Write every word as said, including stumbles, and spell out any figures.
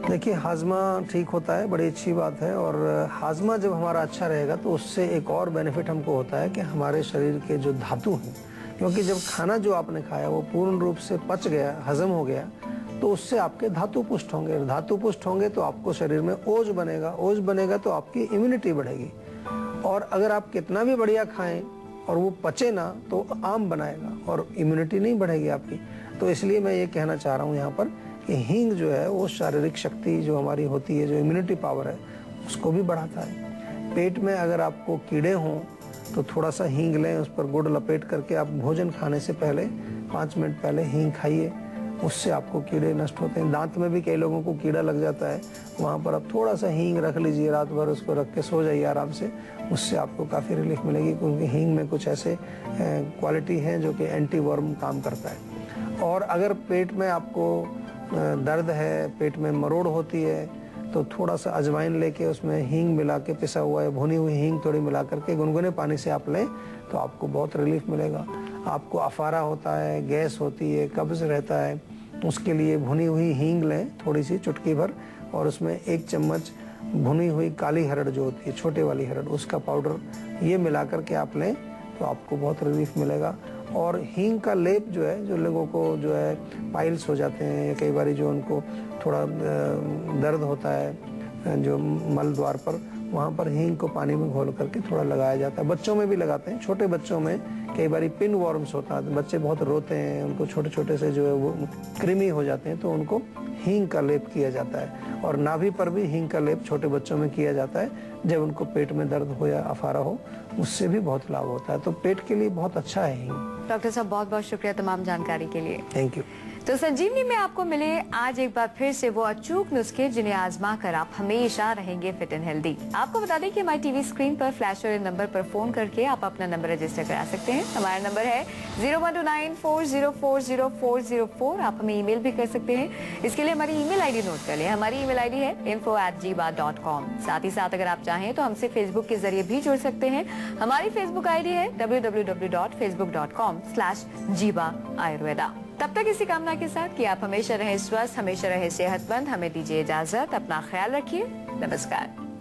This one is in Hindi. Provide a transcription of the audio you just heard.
देखिए, हाजमा ठीक होता है, बड़ी अच्छी बात है। और हाजमा जब हमारा अच्छा रहेगा तो उससे एक और बेनिफिट हमको होता है कि हमारे शरीर के जो धातु हैं, क्योंकि जब खाना जो आपने खाया वो पूर्ण रूप से पच गया, हजम हो गया, तो उससे आपके धातु पुष्ट होंगे। धातु पुष्ट होंगे तो आपको शरीर में ओज बनेगा, ओज बनेगा तो आपकी इम्यूनिटी बढ़ेगी। और अगर आप कितना भी बढ़िया खाएं और वो पचे ना तो आम बनाएगा और इम्यूनिटी नहीं बढ़ेगी आपकी। तो इसलिए मैं ये कहना चाह रहा हूँ यहाँ पर कि हींग जो है वो शारीरिक शक्ति जो हमारी होती है, जो इम्यूनिटी पावर है, उसको भी बढ़ाता है। पेट में अगर आपको कीड़े हों तो थोड़ा सा हींग लें, उस पर गुड़ लपेट करके आप भोजन खाने से पहले पाँच मिनट पहले हींग खाइए, उससे आपको कीड़े नष्ट होते हैं। दांत में भी कई लोगों को कीड़ा लग जाता है, वहाँ पर आप थोड़ा सा हींग रख लीजिए, रात भर उसको रख के सो जाइए आराम से, उससे आपको काफ़ी रिलीफ मिलेगी, क्योंकि हींग में कुछ ऐसे क्वालिटी हैं जो कि एंटी वर्म काम करता है। और अगर पेट में आपको दर्द है, पेट में मरोड़ होती है, तो थोड़ा सा अजवाइन लेके उसमें हींग मिला के, पिसा हुआ है भुनी हुई हींग थोड़ी मिला करके गुनगुने पानी से आप लें तो आपको बहुत रिलीफ मिलेगा। आपको अफारा होता है, गैस होती है, कब्ज रहता है, उसके लिए भुनी हुई हींग लें थोड़ी सी चुटकी भर, और उसमें एक चम्मच भुनी हुई काली हरड़ जो होती है, छोटे वाली हरड़, उसका पाउडर ये मिला करके आप लें तो आपको बहुत रिलीफ मिलेगा। और हींग का लेप जो है, जो लोगों को जो है पाइल्स हो जाते हैं या कई बार जो उनको थोड़ा दर्द होता है जो मल द्वार पर, वहाँ पर हींग को पानी में घोल करके थोड़ा लगाया जाता है। बच्चों में भी लगाते हैं, छोटे बच्चों में कई बार पिन वॉर्म्स होता है, बच्चे बहुत रोते हैं, उनको छोटे छोटे से जो है वो कृमि हो जाते हैं, तो उनको हींग का लेप किया जाता है। और नाभि पर भी हींग का लेप छोटे बच्चों में किया जाता है, जब उनको पेट में दर्द हो या अफारा हो, उससे भी बहुत लाभ होता है। तो पेट के लिए बहुत अच्छा है हींग। डॉक्टर साहब, बहुत बहुत शुक्रिया तमाम जानकारी के लिए। Thank you. तो संजीवनी में आपको मिले आज एक बार फिर से वो अचूक नुस्खे जिन्हें आजमा कर आप हमेशा रहेंगे फिट एंड हेल्दी। आपको बता दें कि हमारी टीवी स्क्रीन पर फ्लैश वाले नंबर पर फोन करके आप अपना नंबर रजिस्टर करा सकते हैं। हमारा नंबर है zero one two nine four zero four zero four zero four. आप हमें ईमेल भी कर सकते हैं। इसके लिए हमारी ईमेल आईडी नोट कर लें। हमारी ईमेल आईडी है info at Jiva dot com. साथ ही साथ अगर आप चाहें तो हमसे फेसबुक के जरिए भी जुड़ सकते हैं। हमारी फेसबुक आईडी है W W W dot Facebook dot com slash Jiva Ayurveda. तब तक इसी कामना के साथ कि आप हमेशा रहें स्वस्थ, हमेशा रहें सेहतमंद, हमें दीजिए इजाजत। अपना ख्याल रखिए। नमस्कार।